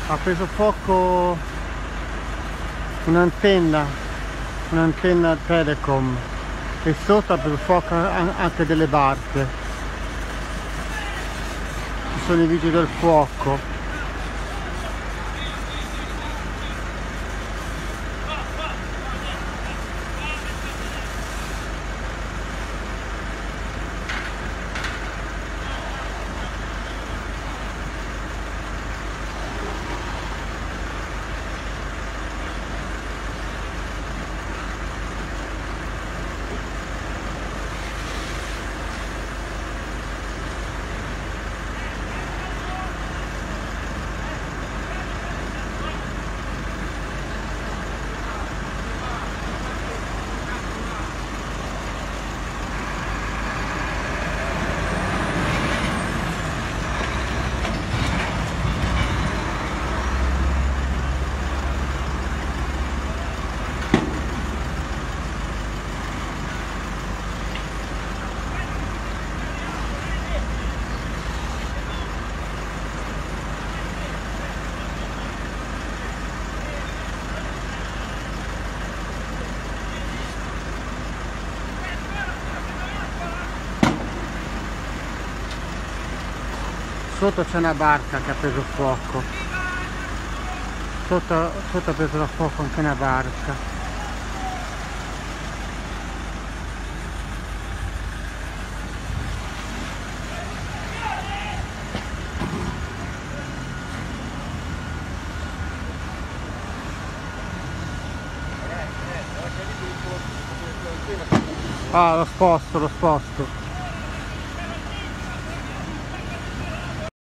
Ha preso fuoco un'antenna Telecom e sotto ha preso fuoco anche delle barche. Ci sono i vigili del fuoco. Sotto c'è una barca che ha preso fuoco. Sotto ha preso fuoco anche una barca. Ah, lo sposto.